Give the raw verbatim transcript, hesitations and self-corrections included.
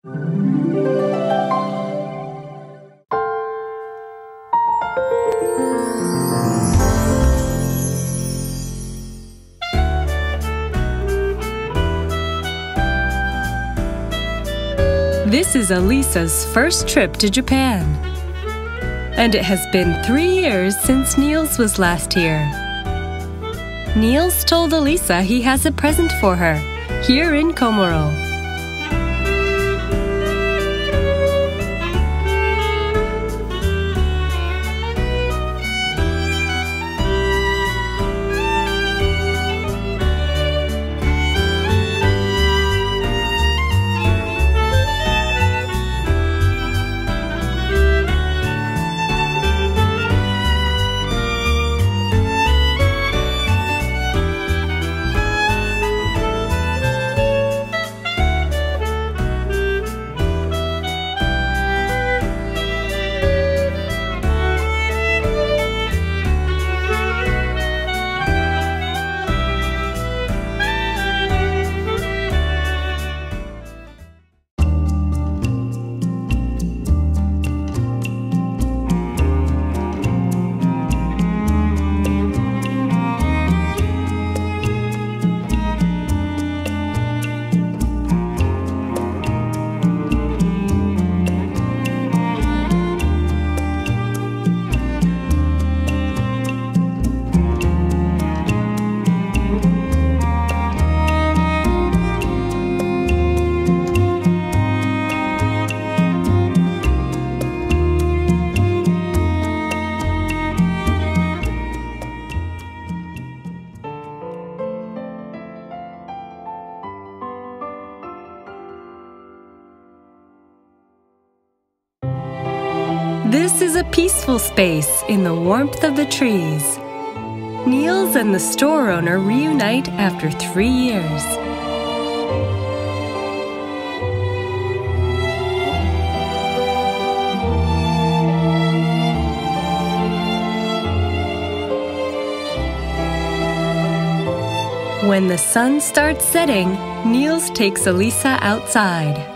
This is Elisa's first trip to Japan. And it has been three years since Niels was last here. Niels told Elisa he has a present for her, here in Komoro. This is a peaceful space in the warmth of the trees. Niels and the store owner reunite after three years. When the sun starts setting, Niels takes Elisa outside.